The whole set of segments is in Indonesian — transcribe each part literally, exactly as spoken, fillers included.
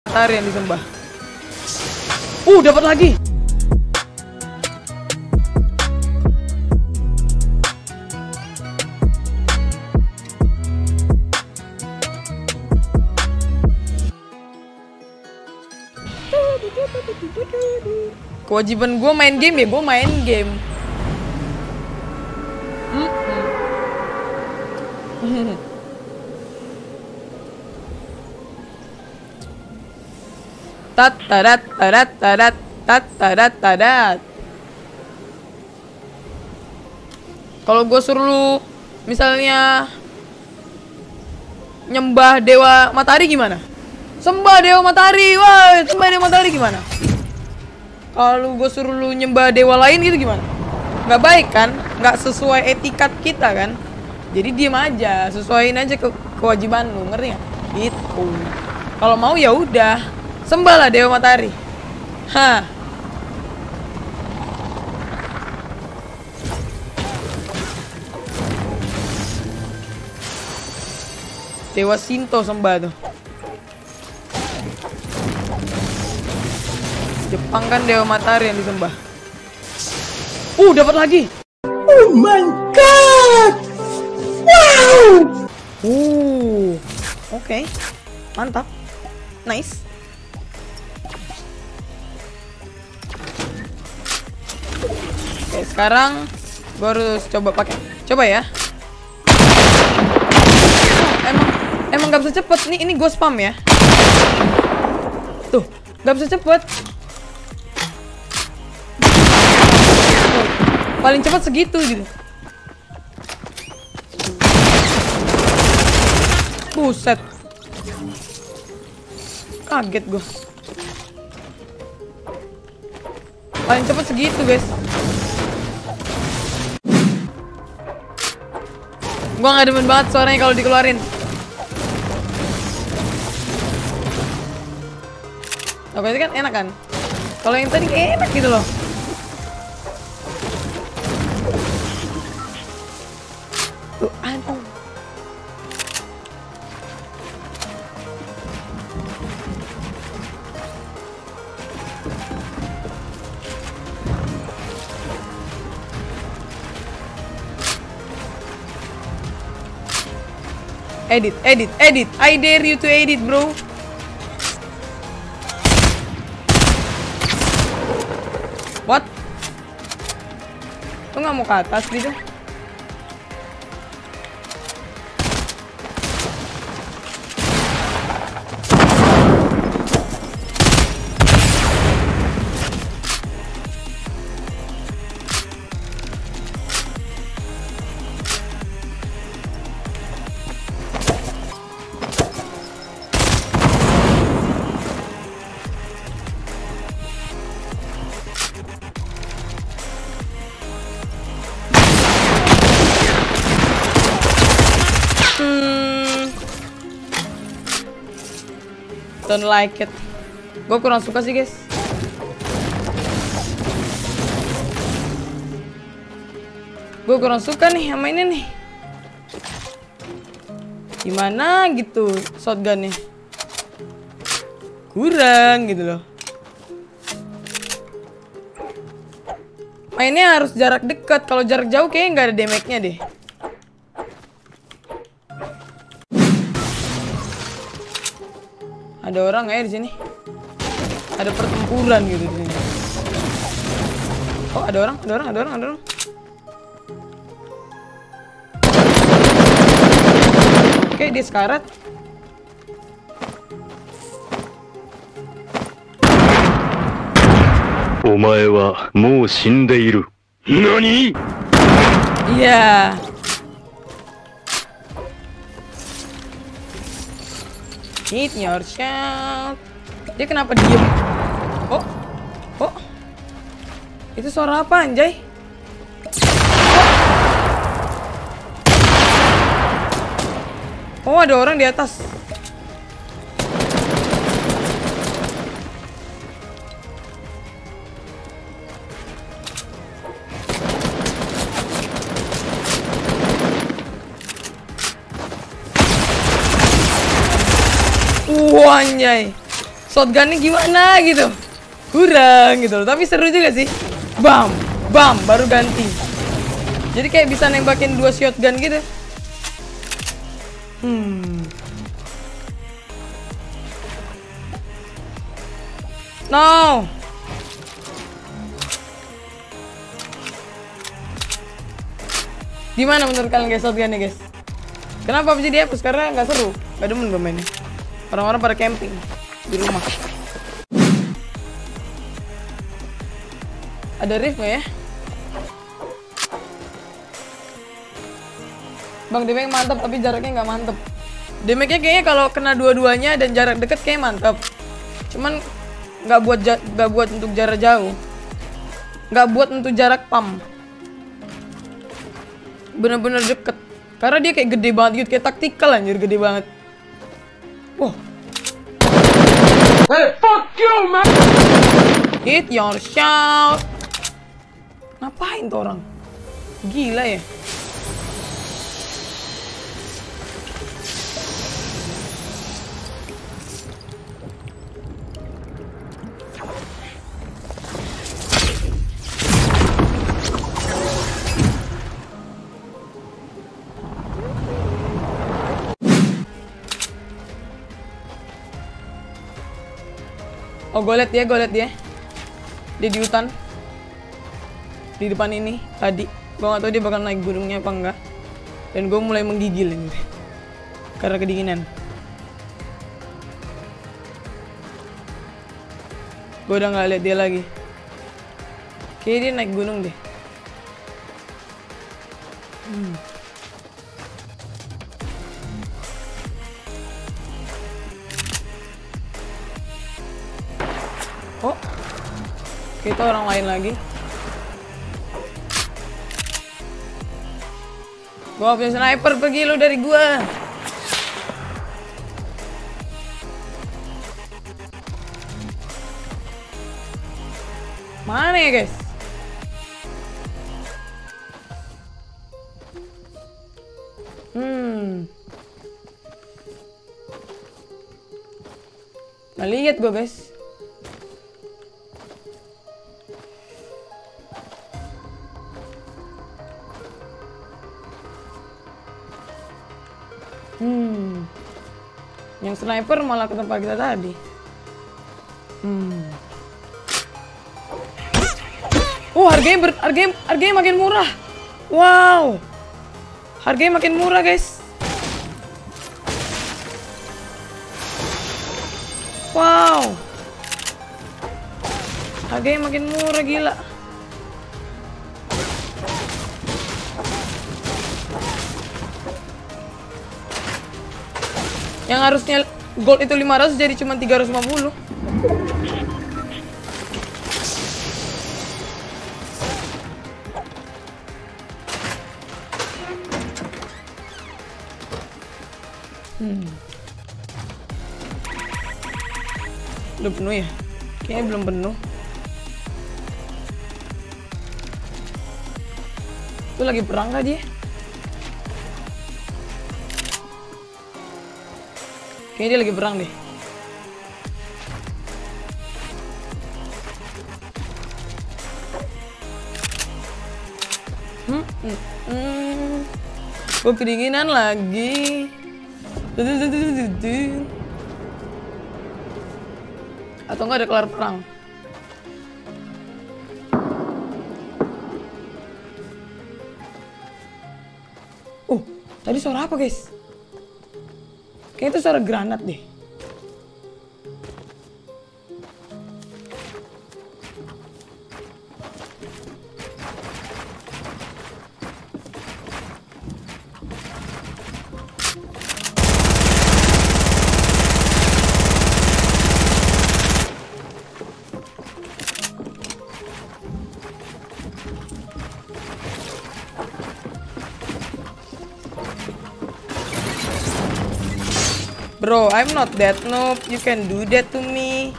matahari yang disembah. Uh, dapat lagi. Kewajiban gue main game ya, gue main game. Hmm. Tat tadat tadat tadat tat tadat tadat. Kalau gue suruh lu misalnya nyembah dewa matahari gimana? Sembah dewa matahari, wah, sembah dewa matahari gimana? Kalau gue suruh lu nyembah dewa lain gitu gimana? Nggak baik kan? Nggak sesuai etikat kita kan? Jadi diem aja, sesuaiin aja ke kewajiban lu, ngerti nggak? Gitu. Kalau mau ya udah, sembahlah dewa matahari. Hah? Dewa Shinto sembah tuh. Jepang kan dewa matahari yang disembah. Uh, dapat lagi. Oh my god. Wow. Uh. Oke. Okay. Mantap. Nice. Oke, sekarang gue harus coba pakai. Coba ya. Emang emang gak bisa cepet. Nih, ini gue spam ya. Tuh, gak bisa cepet. Paling cepat segitu gitu. Buset. Kaget gue. Paling cepat segitu, guys. Gua nggak demen banget suaranya kalau dikeluarin. Nah, berarti kan enak kan? Kalau yang tadi enak gitu loh. Tuh, aduh. Edit, edit, edit. I dare you to edit, bro. What? Lo nggak mau ke atas gitu? Don't like it. Gue kurang suka sih, guys. Gue kurang suka nih sama ini nih. Gimana gitu shotgunnya? Kurang gitu loh. Mainnya harus jarak dekat. Kalau jarak jauh kayaknya nggak ada damage-nya deh. Ada orang ya di sini. Ada pertempuran gitu di sini. Oh, ada orang, ada orang, ada orang, ada orang. Oke, dia sekarat. Omae wa mou shindeiru. Nani? Iya. Hit your shot. Dia kenapa diem? Oh, oh, itu suara apa anjay? Oh, ada orang di atas. Wah, anjay. shotgunnya gimana gitu. Kurang gitu loh. Tapi seru juga sih. Bam, bam, baru ganti. Jadi kayak bisa nembakin dua shotgun gitu. Hmm. No. Gimana menurut kalian guys shotgunnya guys? Kenapa bisa dihapus? Karena nggak seru, nggak demen gue mainnya. Orang-orang pada camping di rumah. Ada rift nggak ya? Bang, damage mantap tapi jaraknya nggak mantep. Damage-nya kayaknya kalau kena dua-duanya dan jarak deket kayak mantap. Cuman nggak buat nggak buat untuk jarak jauh. Nggak buat untuk jarak pam. Bener-bener deket. Karena dia kayak gede banget gitu, kayak taktikal anjir, gede banget. Wah. Hey, fuck you, man! Hit your shot. Ngapain tuh orang? Gila ya. Oh, gue liat dia, gue liat dia. Dia di hutan. Di depan ini, tadi. Gue gak tau dia bakal naik gunungnya apa enggak. Dan gue mulai menggigil ini. Karena kedinginan. Gue udah gak liat dia lagi. Kayaknya dia naik gunung deh. Hmm. Oh, kita orang lain lagi. Gua punya sniper, pergi lu dari gua. Mana ya guys? Hmm. Nah, lihat gua guys. Hmm, yang sniper malah ke tempat kita tadi. Hmm. Oh, harganya ber, harganya, harganya makin murah. Wow, harganya makin murah guys. Wow, harganya makin murah, gila. Yang harusnya gold itu lima ratus jadi cuma tiga ratus lima puluh. Hmm. Udah penuh ya? Kayaknya belum penuh. Itu lagi perang kah dia? Kayaknya dia lagi perang deh. Hmm, hmm, hmm. Gue kedinginan lagi. Atau enggak ada kelar perang? Oh, tadi suara apa guys? Kayaknya itu suara granat deh. Bro, I'm not that noob. You can do that to me.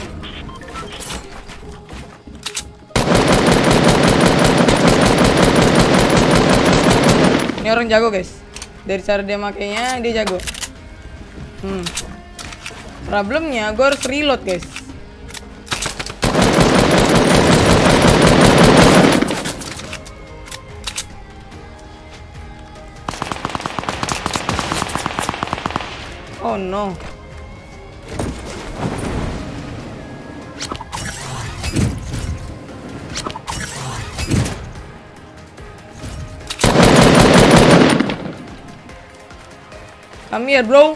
Ini orang jago guys. Dari cara dia makainya, dia jago. Hmm. Problemnya gue harus reload guys. Oh no. Come here, bro.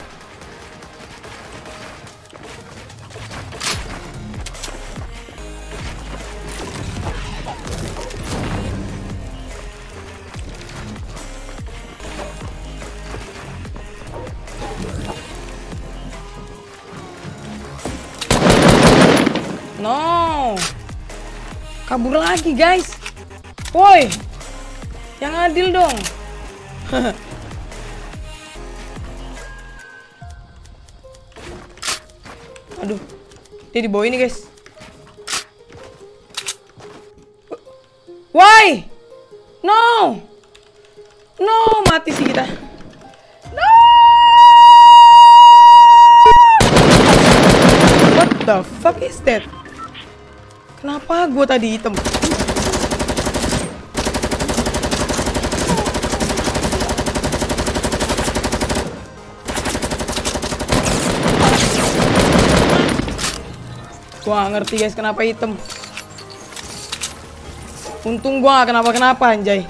No. Kabur lagi, guys. Woi. Yang adil dong. Aduh, dia di bawah ini guys. Why? No, no, mati sih kita. No. What the fuck is that? Kenapa gue tadi hitam? Gua gak ngerti guys kenapa hitam. Untung gua gak kenapa-kenapa anjay.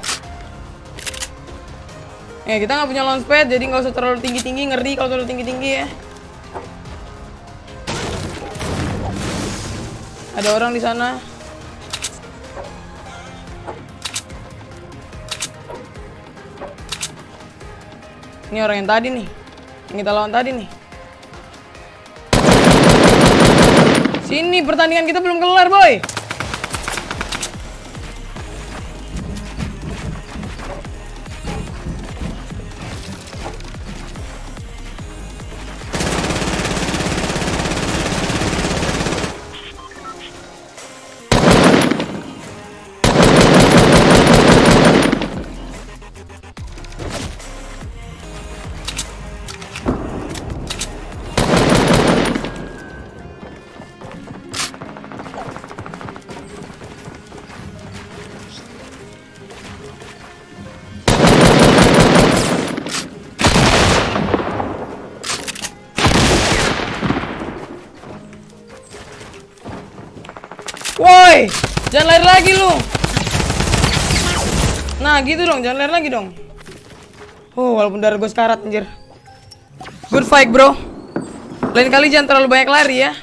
Eh kita gak punya launchpad jadi gak usah terlalu tinggi-tinggi. Ngeri kalau terlalu tinggi-tinggi ya. Ada orang di sana. Ini orang yang tadi nih. Yang kita lawan tadi nih. Sini pertandingan kita belum kelar, boy. Woi, jangan lari lagi lu. Nah gitu dong, jangan lari lagi dong. Oh, walaupun darah gue sekarat anjir. Good fight bro. Lain kali jangan terlalu banyak lari ya.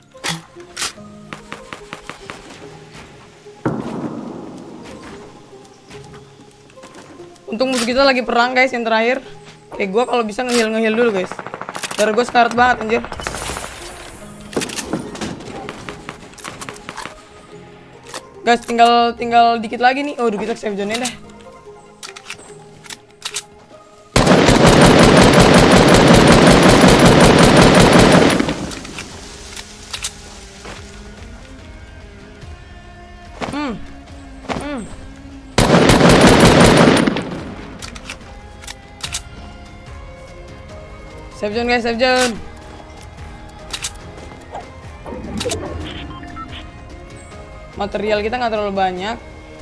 Untung musuh kita lagi perang guys yang terakhir. Kayak gue kalau bisa nge-heal-nge-heal dulu guys. Darah gue sekarat banget anjir. Guys, tinggal tinggal dikit lagi nih. Oh, udah kita save zone-nya deh. Hmm. Hmm. Save zone guys, save zone. Material kita nggak terlalu banyak.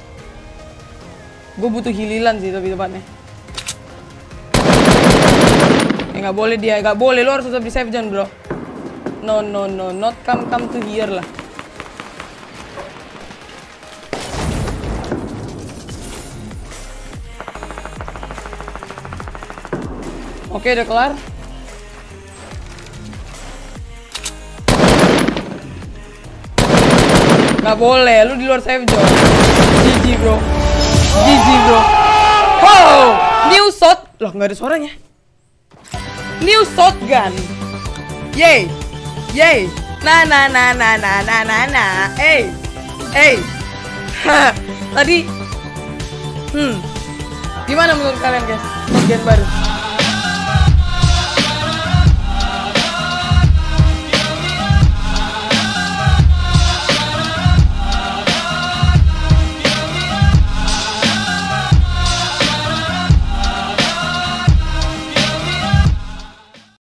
Gue butuh hililan sih tapi tepatnya. Eh nggak boleh dia, nggak boleh. Lo harus tetap di save zone bro. No no no, not come come to here lah. Oke udah kelar. Gak boleh, lu di luar save zone. G G bro. G G bro. Wow, new shot. Loh nggak ada suaranya. New shotgun. Yay, yay. Nah nah nah nah nah nah nah nah. Hey, hey. Tadi. Hmm. Gimana menurut kalian guys? Shotgun baru.